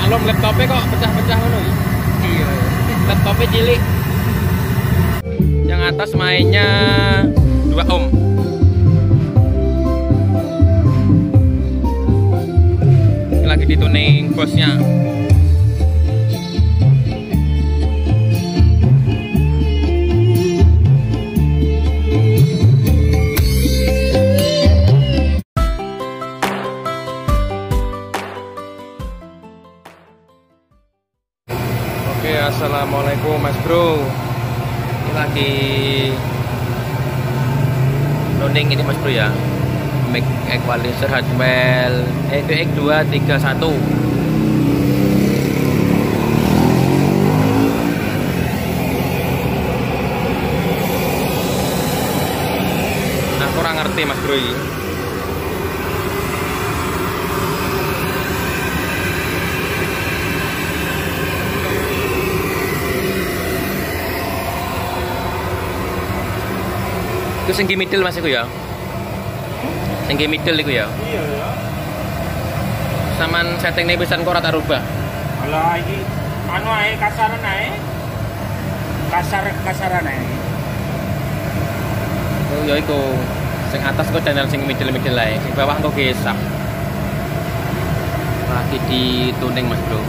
maklum laptopnya kok pecah-pecah ngono iki. Iya. Laptopnya cilik. Yang atas mainnya 2 ohm. Ini lagi dituning bosnya. Oke, assalamualaikum Mas Bro. Ini lagi loading ini Mas Bro ya. Mic equalizer Hartwell EQX231. Nah, kurang ngerti Mas Bro ini. Itu sing middle Mas iku ya. Sing middle iku ya. Iya ya. Saman setting pisan kok ora tak rubah. Alah iki anu ae kasaran ae. Kasaran ae. Oh ya iku. Sing atas kok channel sing middle ae, sing bawah kok gesah. Lagi di tuning Mas Bro.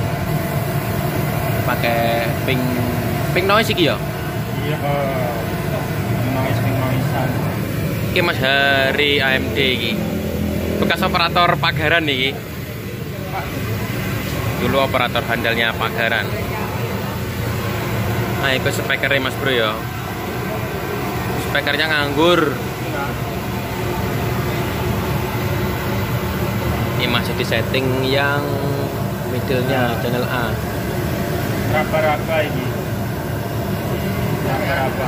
Pakai ping noise iki ya. Iya. Noisan. Iki Mas Hari AMD iki. Bekas operator pagaran iki. Dulu operator handalnya pagaran. Nah, itu speakernya Mas Bro ya. Speakernya nganggur. Ini masih di setting yang middle-nya channel A. Raba-raba ini. Raba-raba.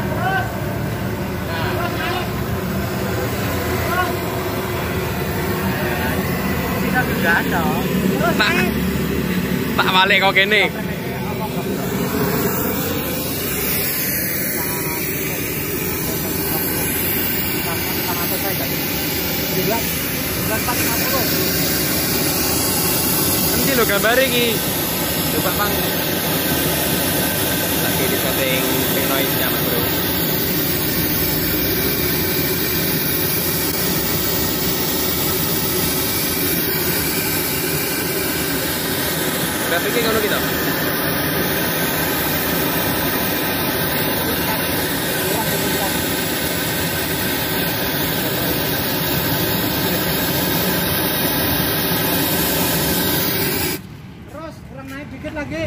Tak balik kok gini. Nanti lo gambar iki. Coba Bang. Lagi di setting noise-nya Mas Bro. Grafiknya kalau kita Terus kurang naik dikit lagi.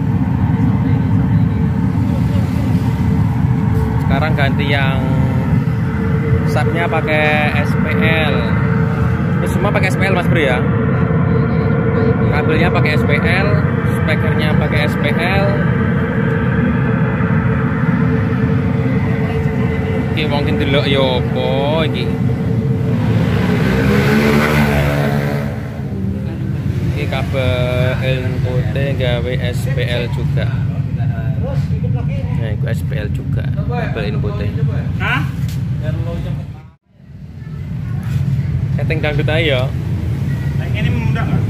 sekarang ganti yang subnya pakai SPL. Ini semua pakai SPL Mas Bro ya. Kabelnya pakai SPL, speakernya pakai SPL. Oke, mungkin delok yo apa iki. Iki kabel inputnya gawe SPL juga. Nah, itu SPL juga kabel inputnya. Hah? Setting dangdut aja ya. Ini mudah nggak?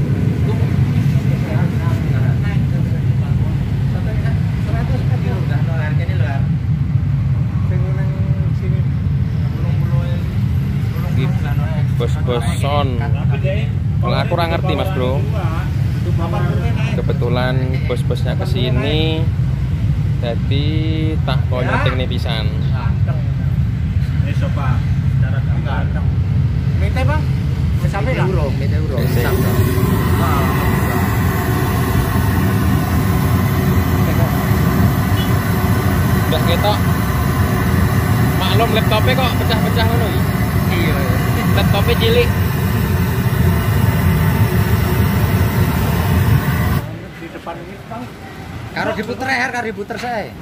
Bos-bos son. Kalau aku kurang ngerti Mas Bro. Kebetulan bos-bosnya kesini, jadi tak mau nyeting nih pisan. Ini sopa, cara ganteng. Minta Bang? Sampai euro. Udah ketok. Maklum laptopnya kok pecah-pecah ngono iki. Iya. Laptopnya cilik. Di depan ini Bang. Karo diputer saya.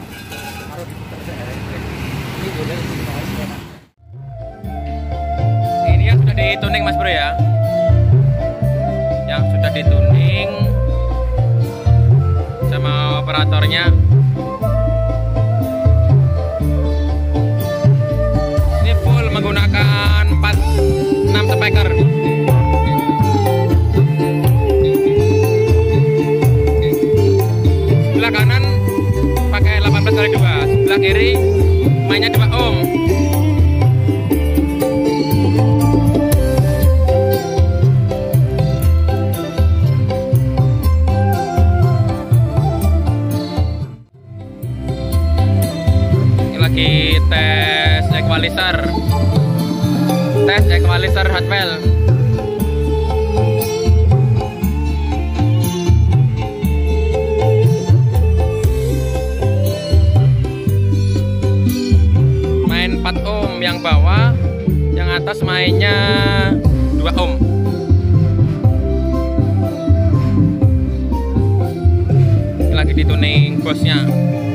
Ini boleh. Ini yang sudah dituning Mas Bro ya. Yang sudah dituning sama operatornya. Ini full menggunakan 6 speaker. equalizer Hotwell. Main 4 ohm yang bawah, yang atas mainnya 2 ohm. Lagi dituning bosnya.